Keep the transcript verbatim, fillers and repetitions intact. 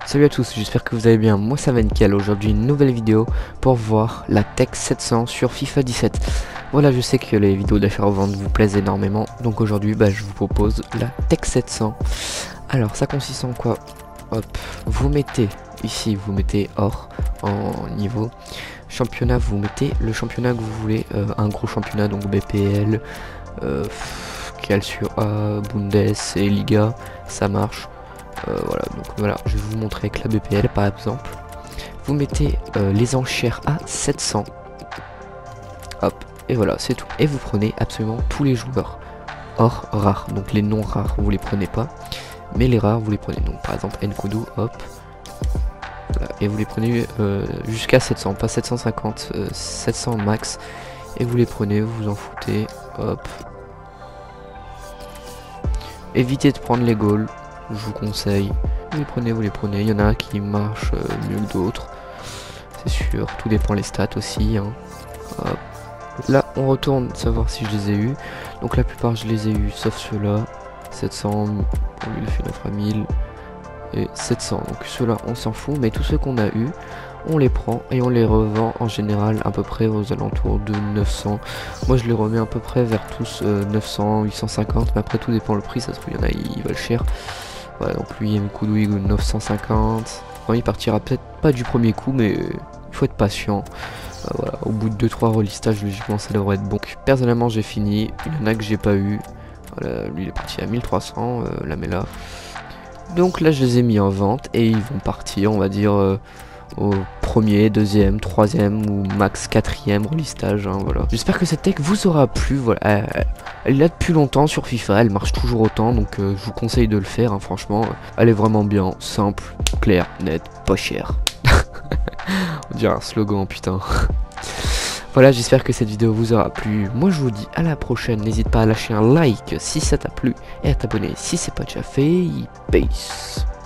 Salut à tous, j'espère que vous allez bien, moi ça va nickel. Aujourd'hui une nouvelle vidéo pour voir la Tech sept cents sur FIFA dix-sept. Voilà, je sais que les vidéos d'achat-revente vous plaisent énormément, donc aujourd'hui bah, je vous propose la Tech sept cents. Alors ça consiste en quoi? Hop, vous mettez ici, vous mettez or en niveau. Championnat, vous mettez le championnat que vous voulez, euh, un gros championnat, donc B P L, euh, Calcio A, Bundes et Liga, ça marche. Euh, voilà, donc voilà, je vais vous montrer avec la B P L par exemple. Vous mettez euh, les enchères à sept cents. Hop, et voilà, c'est tout. Et vous prenez absolument tous les joueurs. Or, rares, donc les non rares, vous les prenez pas. Mais les rares, vous les prenez. Donc par exemple, Nkoudou, hop. Voilà, et vous les prenez euh, jusqu'à sept cents, pas sept cent cinquante, euh, sept cents max. Et vous les prenez, vous vous en foutez. Hop. Évitez de prendre les goals. Je vous conseille, vous les prenez, vous les prenez, il y en a qui marchent euh, mieux que d'autres, c'est sûr, tout dépend les stats aussi, hein. Hop. Là on retourne savoir si je les ai eu, donc la plupart je les ai eu sauf ceux-là, sept cents, pour lui il fait neuf à mille, et sept cents, donc ceux-là on s'en fout, mais tous ceux qu'on a eu, on les prend et on les revend en général à peu près aux alentours de neuf cents. Moi je les remets à peu près vers tous euh, neuf cents, huit cent cinquante, mais après tout dépend le prix, ça se trouve il y en a ils valent cher. Voilà, donc lui Nkoudou il coûte neuf cent cinquante. Bon, il partira peut-être pas du premier coup, mais il faut être patient. Euh, voilà, au bout de deux trois relistages, logiquement ça devrait être bon. Donc, personnellement j'ai fini, il y en a que j'ai pas eu. Voilà, lui il est parti à mille trois cents, euh, la Mela. Donc là je les ai mis en vente et ils vont partir, on va dire, euh, au premier, deuxième, troisième ou max quatrième relistage, hein, voilà. J'espère que cette tech vous aura plu, voilà. Elle, elle est là depuis longtemps sur FIFA, elle marche toujours autant, donc euh, je vous conseille de le faire, hein, franchement. Elle est vraiment bien, simple, claire, nette, pas cher. On dirait un slogan, putain. Voilà, j'espère que cette vidéo vous aura plu. Moi je vous dis à la prochaine, n'hésite pas à lâcher un like si ça t'a plu et à t'abonner si c'est pas déjà fait. Peace.